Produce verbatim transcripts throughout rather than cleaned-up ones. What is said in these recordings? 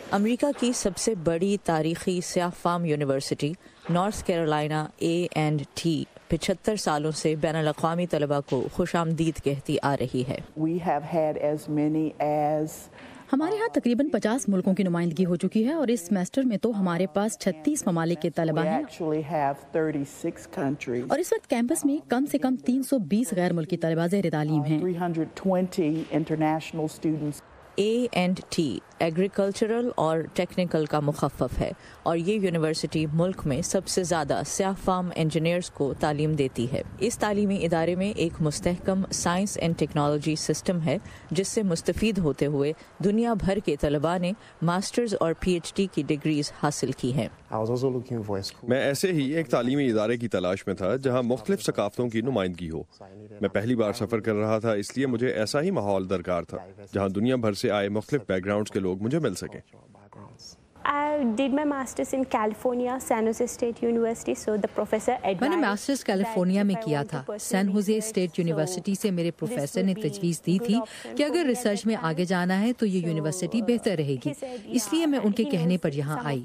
امریکہ کی سب سے بڑی تاریخی سیاہ فام university North Carolina A and T پچہتر سالوں سے بین الاقوامی طلباء کو خوش آمدید کہتی آ رہی ہے۔ ہمارے ہاں تقریباً پچاس ملکوں کی نمائندگی ہو چکی ہے اور اس سیمسٹر میں تو ہمارے پاس چھتیس ممالک کے طلباء ہیں اور اس وقت کیمپس میں کم سے کم تین سو بیس غیر ملکی طلباء زیر تعلیم ہیں۔ اے اینڈ ٹی ایگریکلچرل اور ٹیکنیکل کا مخفف ہے اور یہ یونیورسٹی ملک میں سب سے زیادہ سیاہ فام انجینئرز کو تعلیم دیتی ہے۔ اس تعلیمی ادارے میں ایک مستحکم سائنس اینڈ ٹیکنالوجی سسٹم ہے جس سے مستفید ہوتے ہوئے دنیا بھر کے طلباء نے ماسٹرز اور پی ایچ ڈی کی ڈگریز حاصل کی ہیں۔ میں ایسے ہی ایک تعلیمی ادارے کی تلاش میں تھا جہاں مختلف ثقافتوں کی نمائندگی ہو۔ میں پہلی بار سفر کر رہا تھا، اس لیے مجھے ایسا ہی ماحول درکار تھا جہاں دنیا بھر سے آئے مختلف بیک گراؤنڈز کے لوگ مجھے مل سکیں۔ میں نے ماسٹرز کیلیفورنیا میں کیا تھا۔ سین ہوزے اسٹیٹ یونیورسٹی سے میرے پروفیسر نے تجویز دی تھی کہ اگر ریسرچ میں آگے جانا ہے تو یہ یونیورسٹی بہتر رہے گی، اس لیے میں ان کے کہنے پر یہاں آئی۔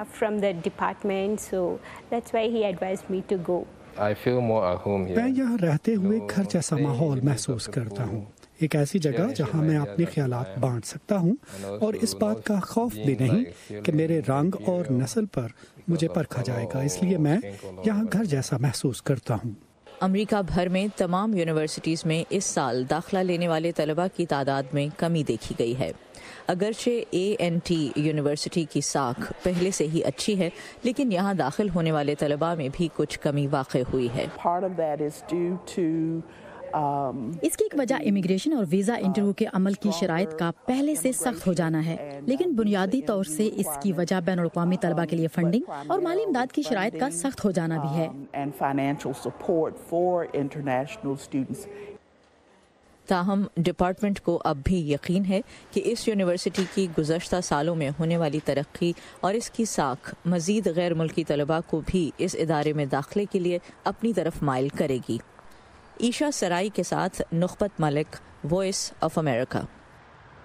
میں یہاں رہتے ہوئے گھر جیسا ماحول محسوس کرتا ہوں، ایک ایسی جگہ جہاں میں اپنے خیالات بانٹ سکتا ہوں اور اس بات کا خوف بھی نہیں کہ میرے رنگ اور نسل پر مجھے پرکھا جائے گا، اس لیے میں یہاں گھر جیسا محسوس کرتا ہوں۔ امریکہ بھر میں تمام یونیورسٹیز میں اس سال داخلہ لینے والے طلباء کی تعداد میں کمی دیکھی گئی ہے۔ اگرچہ اے این ٹی یونیورسٹی کی ساکھ پہلے سے ہی اچھی ہے، لیکن یہاں داخل ہونے والے طلباء میں بھی کچھ کمی واقع ہوئی ہے۔ اس کی ایک وجہ امیگریشن اور ویزا انٹرویو کے عمل کی شرائط کا پہلے سے سخت ہو جانا ہے، لیکن بنیادی طور سے اس کی وجہ بین الاقوامی طلباء کے لیے فنڈنگ اور مالی امداد کی شرائط کا سخت ہو جانا بھی ہے۔ تاہم ڈپارٹمنٹ کو اب بھی یقین ہے کہ اس یونیورسٹی کی گزشتہ سالوں میں ہونے والی ترقی اور اس کی ساکھ مزید غیر ملکی طلباء کو بھی اس ادارے میں داخلے کے لیے اپنی طرف مائل کرے گی۔ عیشا سرائی کے ساتھ نخبت ملک، وائس آف امریکہ۔